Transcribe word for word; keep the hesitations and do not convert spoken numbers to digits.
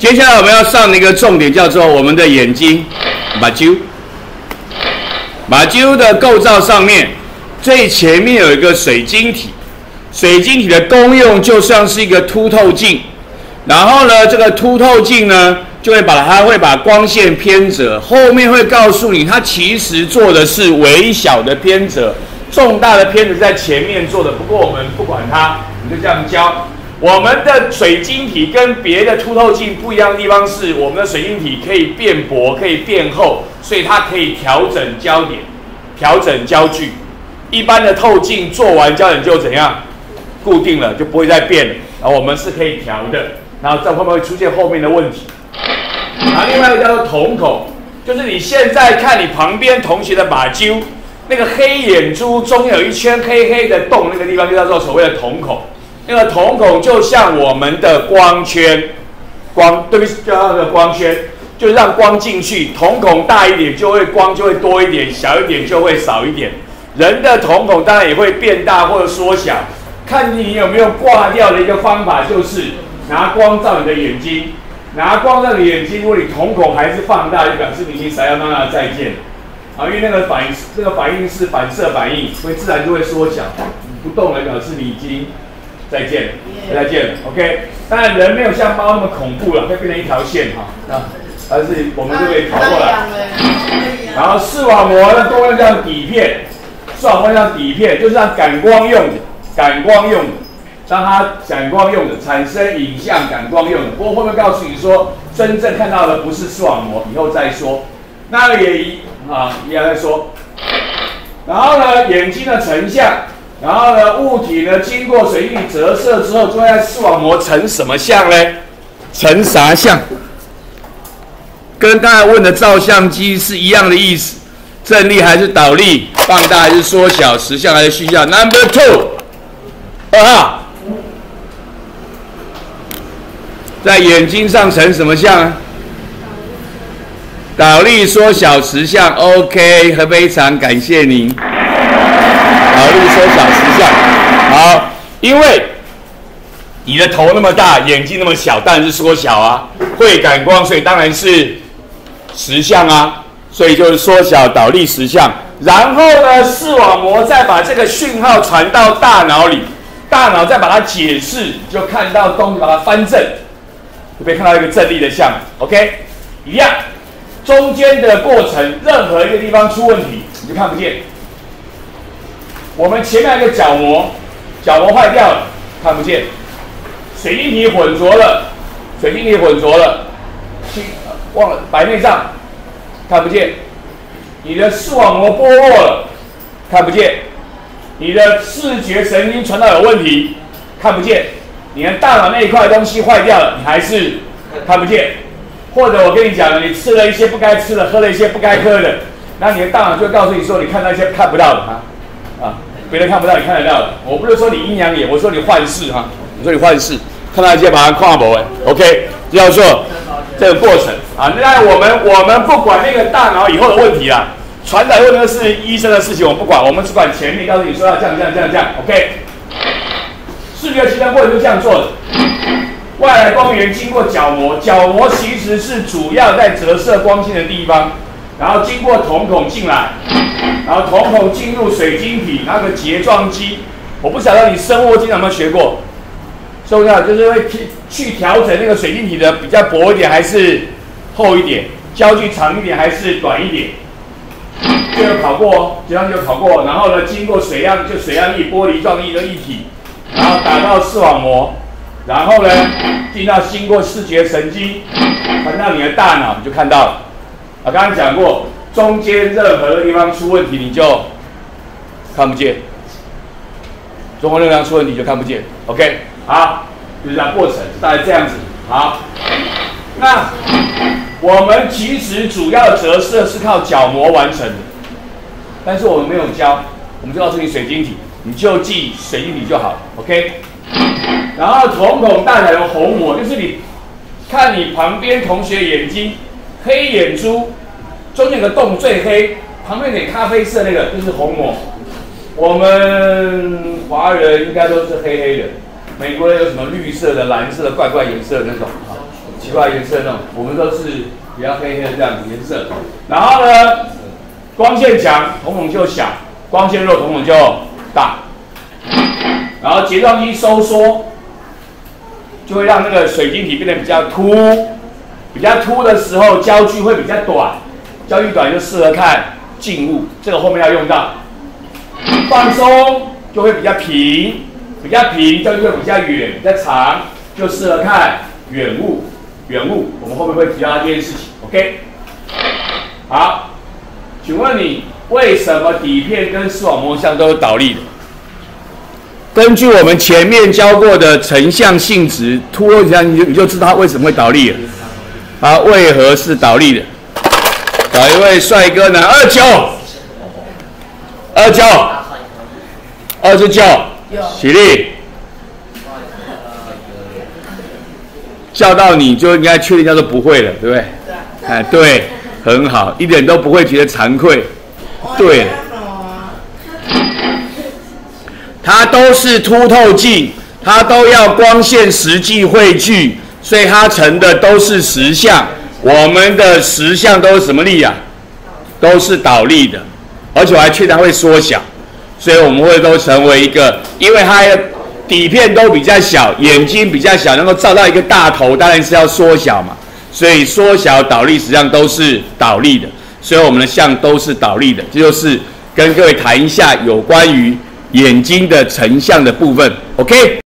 接下来我们要上的一个重点叫做我们的眼睛，目睭。目睭的构造上面，最前面有一个水晶体，水晶体的功用就像是一个凸透镜，然后呢，这个凸透镜呢，就会把它会把光线偏折，后面会告诉你，它其实做的是微小的偏折，重大的偏折在前面做的，不过我们不管它，我们就这样教。我们的水晶体跟别的凸透镜不一样的地方是，我们的水晶体可以变薄，可以变厚，所以它可以调整焦点、调整焦距。一般的透镜做完焦点就怎样固定了，就不会再变了。然后我们是可以调的，然后这会不会出现后面的问题？然后另外一个叫做瞳孔，就是你现在看你旁边同学的目睭，那个黑眼珠中有一圈黑黑的洞，那个地方就叫做所谓的瞳孔。那个瞳孔就像我们的光圈，光对不起，叫那个光圈，就让光进去。瞳孔大一点就会光就会多一点，小一点就会少一点。人的瞳孔当然也会变大或者缩小，看你有没有挂掉的一个方法就是拿光照你的眼睛，拿光照你的眼睛，如果你瞳孔还是放大，就表示你已经撒亚那拉再见啊，因为那个反应这个反应是反射反应，所以自然就会缩小。不动了表示你已经再见了，再见了 ，OK。当然人没有像猫那么恐怖了，会变成一条线哈，啊，而是我们就可以跑过来。然后视网膜的功用叫底片，视网膜叫底片，就是让感光用的，感光用的，让它感光用的，产生影像感光用的。不过后面告诉你说，真正看到的不是视网膜，以后再说。那也一啊，一样再说。然后呢，眼睛的成像。然后呢，物体呢经过水晶体折射之后，就会在视网膜成什么像呢？成啥像？跟刚才问的照相机是一样的意思，正力还是倒力，放大还是缩小，实像还是虚像 ？Number two， 二号，在眼睛上成什么像啊？倒力、缩小、实像 ，OK， 非常感谢您。倒力、缩小、实像，好，因为你的头那么大，眼睛那么小，当然是缩小啊。会感光，所以当然是实像啊，所以就是缩小、倒力、实像。然后呢，视网膜再把这个讯号传到大脑里，大脑再把它解释，就看到东西把它翻正，就可以看到一个正力的像 ，OK， 一样。中间的过程，任何一个地方出问题，你就看不见。我们前面有一个角膜，角膜坏掉了，看不见。水晶体混浊了，水晶体混浊了，忘了白内障，看不见。你的视网膜剥落了，看不见。你的视觉神经传导有问题，看不见。你的大脑那一块东西坏掉了，你还是看不见。或者我跟你讲，你吃了一些不该吃的，喝了一些不该喝的，那你的大脑就会告诉你说，你看到一些看不到的啊。啊，别人看不到，你看得到的。我不是说你阴阳眼，我说你幻视哈，我说你幻视，看到一些把它看不哎 ，OK， 叫做这个过程啊。那我们我们不管那个大脑以后的问题啦，传导问题是医生的事情，我们不管，我们只管前面告诉你说要这样这样这样这样 ，OK。视觉器官过程就这样做的。外来光源经过角膜，角膜其实是主要在折射光线的地方，然后经过瞳孔进来。然后瞳孔进入水晶体，那个睫状肌，我不晓得你生物经常有没有学过，重要就是会去去调整那个水晶体的比较薄一点还是厚一点，焦距长一点还是短一点，这个考过哦，睫状肌有考过。然后呢，经过水样就水样液、玻璃状液的液体，然后打到视网膜，然后呢进到经过视觉神经，传到你的大脑，你就看到了。我刚刚讲过。中间任何的地方出问题，你就看不见。中间任何地方出问题就看不见。OK， 好，就是这样过程，大概这样子。好，那我们其实主要的折射是靠角膜完成的，但是我们没有教，我们就告诉你水晶体，你就记水晶体就好了。OK， 然后瞳孔大小有虹膜，就是你看你旁边同学眼睛黑眼珠。中间有个洞最黑，旁边有点咖啡色那个就是虹膜。我们华人应该都是黑黑的，美国人有什么绿色的、蓝色的、怪怪颜色的那种。 怪颜色那种，我们都是比较黑黑的这样子颜色。然后呢，光线强，瞳孔就小；光线弱，瞳孔就大。然后睫状肌收缩，就会让那个水晶体变得比较凸。比较凸的时候，焦距会比较短，焦距短就适合看静物，这个后面要用到。放松就会比较平，比较平焦距会比较远、比较长，就适合看远物。远物，我们后面会提到这件事情 ，OK？ 好，请问你为什么底片跟视网膜像都有导力的？根据我们前面教过的成像性质，凸漏像你就你就知道它为什么会导力了。它为何是导力的？找一位帅哥男，二九，二九，二十九，起立。叫到你就应该确定叫做不会了，对不对？对。哎，对，很好，一点都不会觉得惭愧。对。它都是凸透镜，它都要光线实际汇聚，所以它成的都是实像。我们的实像都是什么力啊？都是导力的，而且我还确定它会缩小，所以我们会都成为一个，因为它的底片都比较小，眼睛比较小，能够照到一个大头，当然是要缩小嘛。所以缩小导力实际上都是导力的，所以我们的像都是导力的。这就是跟各位谈一下有关于眼睛的成像的部分 ，OK。